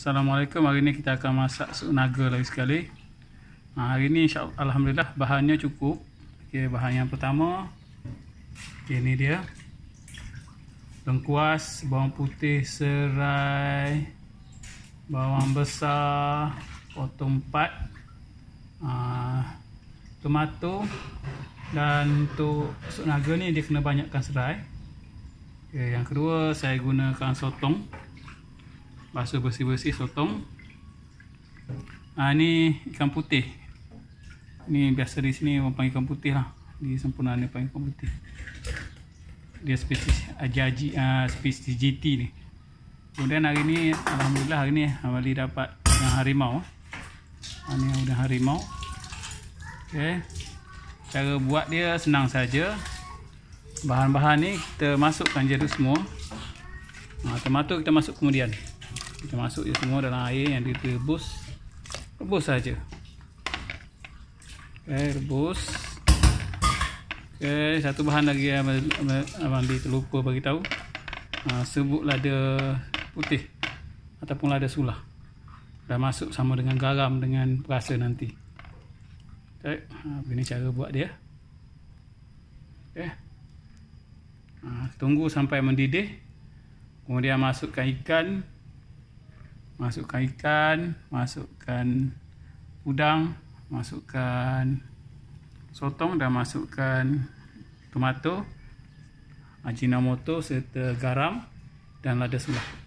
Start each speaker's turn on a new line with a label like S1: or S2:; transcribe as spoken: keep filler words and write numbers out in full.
S1: Assalamualaikum. Hari ni kita akan masak sup naga lagi sekali. Ha, hari ni insya Alhamdulillah bahannya cukup. Okay, bahan yang pertama, okay, ni dia lengkuas, bawang putih serai, bawang besar potong empat, ha, tomato. Dan untuk sup naga ni dia kena banyakkan serai. Okay, yang kedua saya gunakan sotong, basuh bersih-bersih sotong. Ha, ni ikan putih. Ni biasa di sini orang panggil ikan putih lah. Di Sempurnaan ni panggil ikan putih. Dia spesies aji-aji, uh, spesies G T ni. Kemudian hari ni Alhamdulillah hari ni Amali dapat udang harimau. Ha, ni udang harimau. Okay. Cara buat dia senang saja. Bahan-bahan ni kita masukkan je semua. Ha, tomato kita masuk kemudian. Kita masuk je semua dalam air yang kita rebus. Rebus saja. Okay, rebus. Okay, satu bahan lagi yang abang terlupa bagi tahu. Ha, serbuk lada putih ataupun lada sulah. Dah masuk sama dengan garam dengan perasa nanti. Okay, ha, begini cara buat dia. Okay. Ha, tunggu sampai mendidih. Kemudian masukkan ikan. Masukkan ikan, masukkan udang, masukkan sotong dan masukkan tomato, ajinomoto serta garam dan lada sulah.